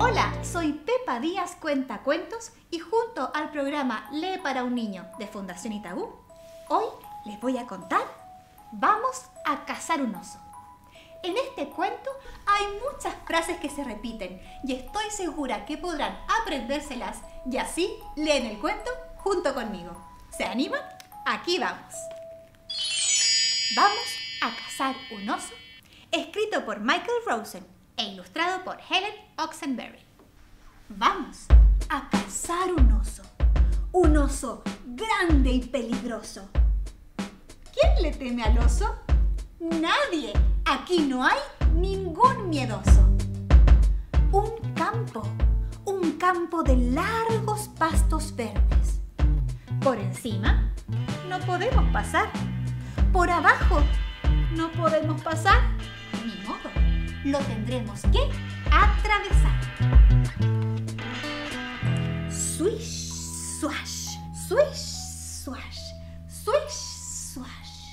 Hola, soy Pepa Díaz Cuentacuentos y junto al programa Lee para un niño de Fundación Itaú, hoy les voy a contar Vamos a cazar un oso. En este cuento hay muchas frases que se repiten y estoy segura que podrán aprendérselas y así leen el cuento junto conmigo. ¿Se animan? Aquí vamos. Vamos a cazar un oso, escrito por Michael Rosen e ilustrado por Helen Oxenberry. Vamos a cazar un oso grande y peligroso. ¿Quién le teme al oso? Nadie. Aquí no hay ningún miedoso. Un campo de largos pastos verdes. Por encima no podemos pasar. Por abajo no podemos pasar. Ni modo, lo tendremos que atravesar. Swish, swash, swish, swash, swish, swash.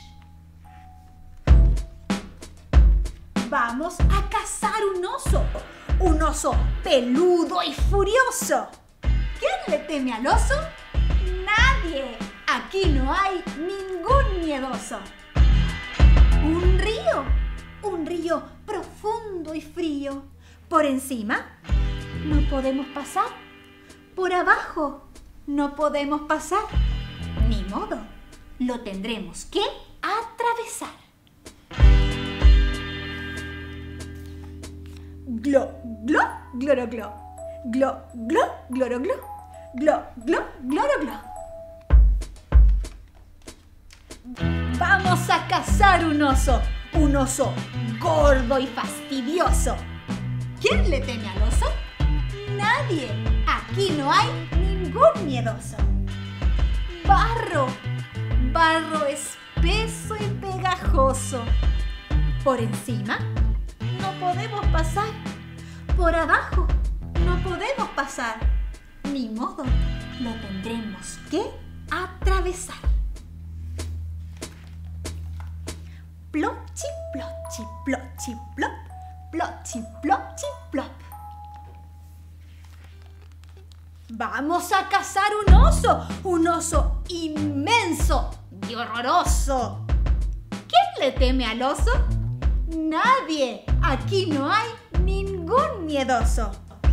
Vamos a cazar un oso peludo y furioso. ¿Quién le teme al oso? Nadie. Aquí no hay ningún miedoso. Un río profundo y frío. Por encima no podemos pasar. Por abajo no podemos pasar. Ni modo, lo tendremos que atravesar. Glo, glo, gloro, glo. Glo, glo, gloro, glo. Glo, glo, gloro, glo. Vamos a cazar un oso gordo y fastidioso. ¿Quién le teme al oso? Nadie. Aquí no hay ningún miedoso. Barro espeso y pegajoso. Por encima no podemos pasar. Por abajo no podemos pasar. Ni modo, lo tendremos que atravesar. Plopchi, plopchi, plopchi, plop. Plopchi, plopchi, plop. Vamos a cazar un oso inmenso y horroroso. ¿Quién le teme al oso? Nadie. Aquí no hay ningún miedoso.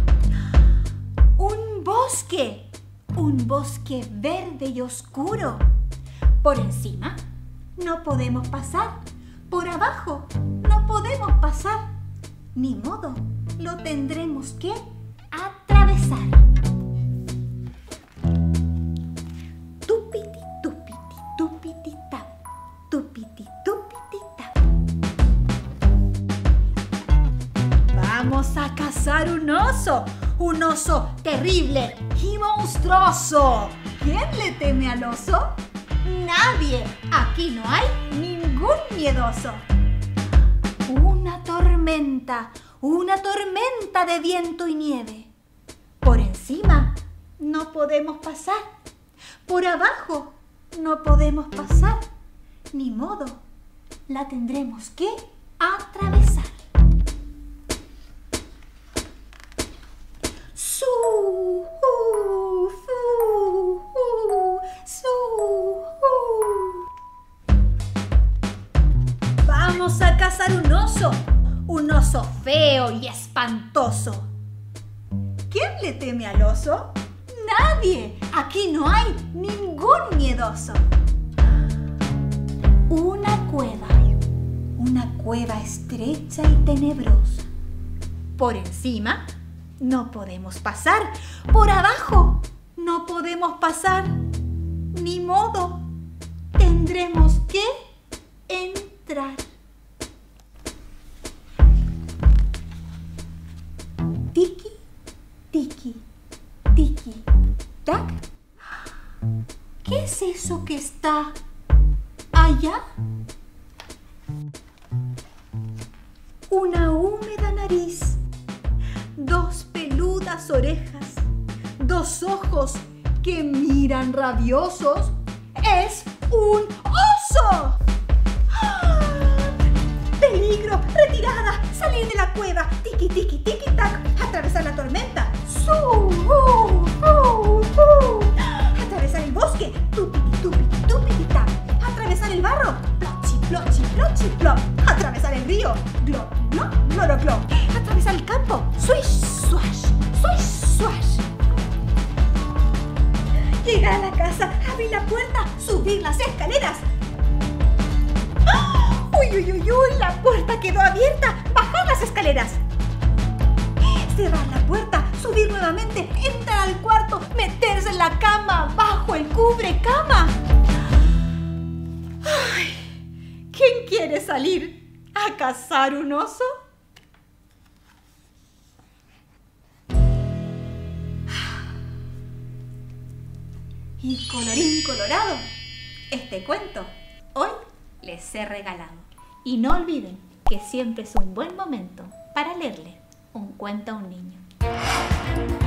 Un bosque verde y oscuro. Por encima no podemos pasar. Por abajo no podemos pasar. Ni modo, lo tendremos que atravesar. Tupiti, tupiti, tupiti, tap. Tupiti, tupiti, tap. Vamos a cazar un oso terrible y monstruoso. ¿Quién le teme al oso? Nadie. Aquí no hay ningún miedoso. Una tormenta de viento y nieve. Por encima no podemos pasar. Por abajo no podemos pasar. Ni modo, la tendremos que atravesar. Vamos a cazar un oso feo y espantoso. ¿Quién le teme al oso? Nadie. Aquí no hay ningún miedoso. Una cueva estrecha y tenebrosa. Por encima no podemos pasar. Por abajo no podemos pasar. Ni modo, tendremos que entrar. Tiki, tiki, tiki, tac. ¿Qué es eso que está allá? Una húmeda nariz, dos peludas orejas, dos ojos que miran rabiosos. ¡Es un oso! ¡Ah! ¡Peligro! ¡Retirada! salir de la cueva, tiki tiki tiki tac, atravesar la tormenta, atravesar el bosque, tupiti tupiti tupiti tac, atravesar el barro, plochi plochi plochi plop, atravesar el río, glop glop gloro glop, atravesar el campo, swish swash, swish swash. Llegar a la casa, abrir la puerta, subir las escaleras. ¡Uy, uy, uy, uy! La puerta quedó abierta. Bajar las escaleras. Cerrar la puerta, subir nuevamente, entrar al cuarto, meterse en la cama, bajo el cubrecama. ¡Ay! ¿Quién quiere salir a cazar un oso? Y colorín colorado, este cuento hoy les he regalado. Y no olviden que siempre es un buen momento para leerle un cuento a un niño.